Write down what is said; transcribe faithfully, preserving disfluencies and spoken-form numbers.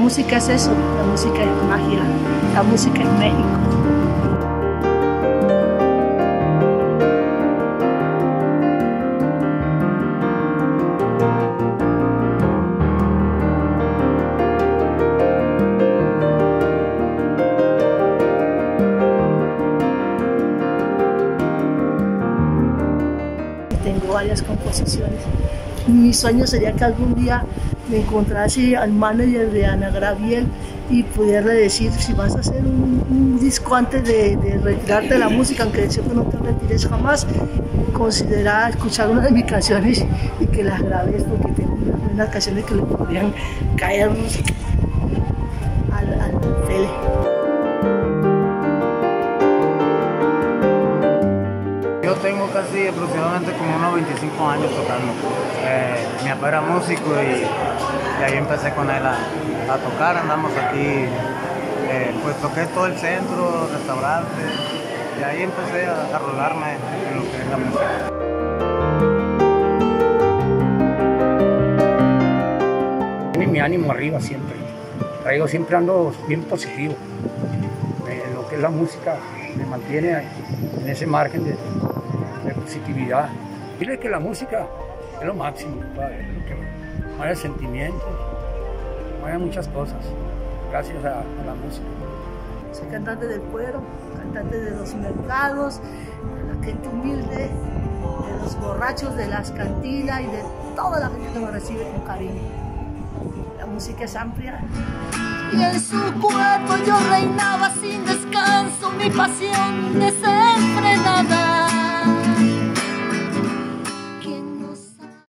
La música es eso, la música es magia, la música es México. Tengo varias composiciones. Mi sueño sería que algún día me encontrase al manager de Ana Gabriel y pudiera decir, si vas a hacer un, un disco antes de, de retirarte de la música, aunque deseo que no te retires jamás, considera escuchar una de mis canciones y que las grabes, porque tengo unas, unas canciones que le podrían caer al, al tele. Yo tengo casi aproximadamente como unos veinticinco años tocando. Eh, mi papá era músico y, y ahí empecé con él a, a tocar. Andamos aquí, eh, pues toqué todo el centro, restaurantes, y ahí empecé a, a rolarme en lo que es la música. Mi, mi ánimo arriba siempre. Traigo, siempre ando bien positivo. Eh, lo que es la música me mantiene en ese margen de, de positividad. Dile que la música es lo máximo, padre, es lo que mueve sentimientos, mueve muchas cosas, gracias a, a la música. Soy cantante del cuero, cantante de los mercados, de la gente humilde, de los borrachos de las cantinas y de toda la gente que me recibe con cariño. La música es amplia. Y en su cuerpo yo reinaba sin descanso, mi pasión desenfrenada.